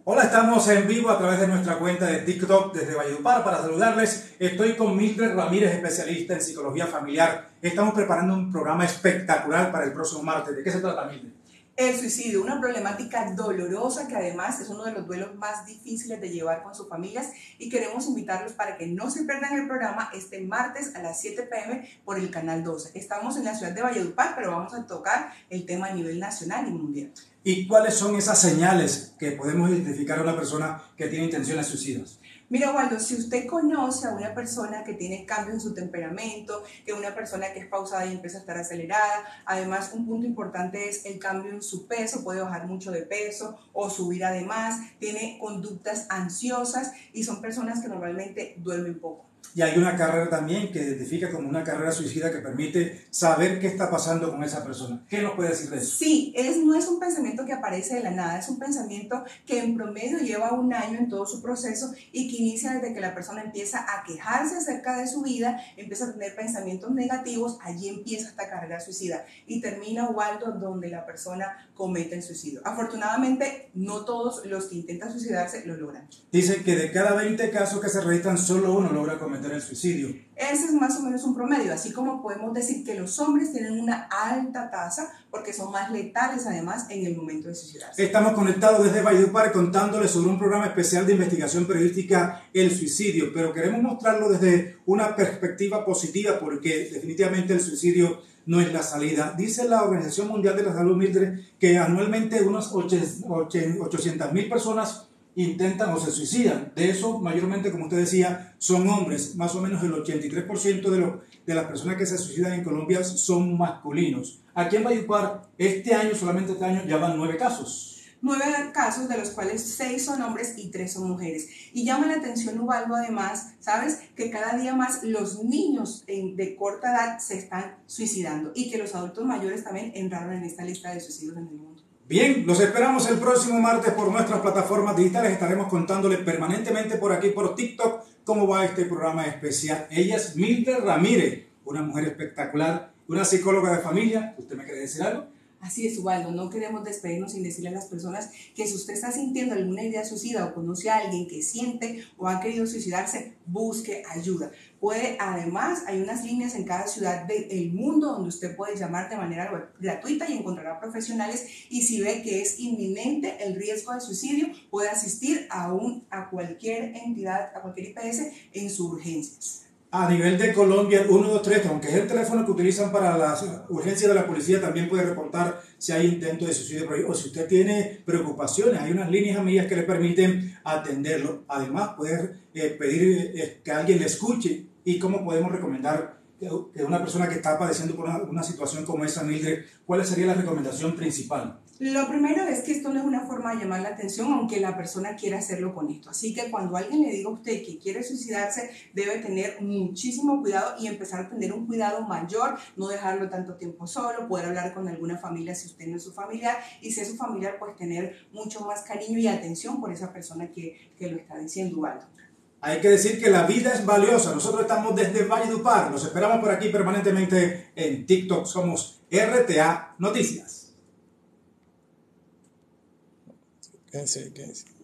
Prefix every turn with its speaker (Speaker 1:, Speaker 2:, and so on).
Speaker 1: Hola, estamos en vivo a través de nuestra cuenta de TikTok desde Valledupar. Para saludarles, estoy con Mildred Ramírez, especialista en psicología familiar. Estamos preparando un programa espectacular para el próximo martes. ¿De qué se trata, Mildred?
Speaker 2: El suicidio, una problemática dolorosa que además es uno de los duelos más difíciles de llevar con sus familias, y queremos invitarlos para que no se pierdan el programa este martes a las 7 p.m. por el canal 12. Estamos en la ciudad de Valledupar, pero vamos a tocar el tema a nivel nacional y mundial.
Speaker 1: ¿Y cuáles son esas señales que podemos identificar a una persona que tiene intenciones suicidas?
Speaker 2: Mira, Waldo, si usted conoce a una persona que tiene cambio en su temperamento, que una persona que es pausada y empieza a estar acelerada, además un punto importante es el cambio en su peso, puede bajar mucho de peso o subir además, tiene conductas ansiosas y son personas que normalmente duermen poco.
Speaker 1: Y hay una carrera también que identifica como una carrera suicida que permite saber qué está pasando con esa persona. ¿Qué nos puede decir de eso?
Speaker 2: Sí, no es un pensamiento que aparece de la nada, es un pensamiento que en promedio lleva un año en todo su proceso y que inicia desde que la persona empieza a quejarse acerca de su vida, empieza a tener pensamientos negativos, allí empieza esta carrera suicida y termina, Waldo, donde la persona comete el suicidio. Afortunadamente, no todos los que intentan suicidarse lo logran.
Speaker 1: Dicen que de cada 20 casos que se registran, solo uno logra cometer el suicidio.
Speaker 2: Ese es más o menos un promedio, así como podemos decir que los hombres tienen una alta tasa porque son más letales además en el momento de suicidarse.
Speaker 1: Estamos conectados desde Valledupar contándoles sobre un programa especial de investigación periodística, el suicidio, pero queremos mostrarlo desde una perspectiva positiva porque definitivamente el suicidio no es la salida. Dice la Organización Mundial de la Salud, Mildred, que anualmente unos 800,000 personas intentan o se suicidan. De eso, mayormente, como usted decía, son hombres. Más o menos el 83% de las personas que se suicidan en Colombia son masculinos. Aquí en Valledupar, solamente este año, ya van 9 casos.
Speaker 2: 9 casos, de los cuales 6 son hombres y 3 son mujeres. Y llama la atención, Ubaldo, además, ¿sabes? Que cada día más los niños de corta edad se están suicidando y que los adultos mayores también entraron en esta lista de suicidios en el mundo.
Speaker 1: Bien, los esperamos el próximo martes por nuestras plataformas digitales. Estaremos contándoles permanentemente por aquí, por TikTok, cómo va este programa especial. Ella es Mildred Ramírez, una mujer espectacular, una psicóloga de familia. ¿Usted me quiere decir algo?
Speaker 2: Así es, Ubaldo, no queremos despedirnos sin decirle a las personas que si usted está sintiendo alguna idea suicida o conoce a alguien que siente o ha querido suicidarse, busque ayuda. Además, hay unas líneas en cada ciudad del mundo donde usted puede llamar de manera gratuita y encontrará profesionales, y si ve que es inminente el riesgo de suicidio, puede asistir a cualquier entidad, a cualquier IPS en sus urgencias.
Speaker 1: A nivel de Colombia, el 123, aunque es el teléfono que utilizan para las urgencias de la policía, también puede reportar si hay intento de suicidio por ahí, o si usted tiene preocupaciones. Hay unas líneas amigas que le permiten atenderlo. Además, puede pedir que alguien le escuche. ¿Y cómo podemos recomendar que una persona que está padeciendo por una situación como esa, Mildred, cuál sería la recomendación principal?
Speaker 2: Lo primero es que esto no es una forma de llamar la atención, aunque la persona quiera hacerlo con esto. Así que cuando alguien le diga a usted que quiere suicidarse, debe tener muchísimo cuidado y empezar a tener un cuidado mayor, no dejarlo tanto tiempo solo, poder hablar con alguna familia si usted no es su familiar, y si es su familiar, pues tener mucho más cariño y atención por esa persona que lo está diciendo, Ubaldo.
Speaker 1: Hay que decir que la vida es valiosa. Nosotros estamos desde Valledupar. Los esperamos por aquí permanentemente en TikTok. Somos RTA Noticias.
Speaker 3: Quédense.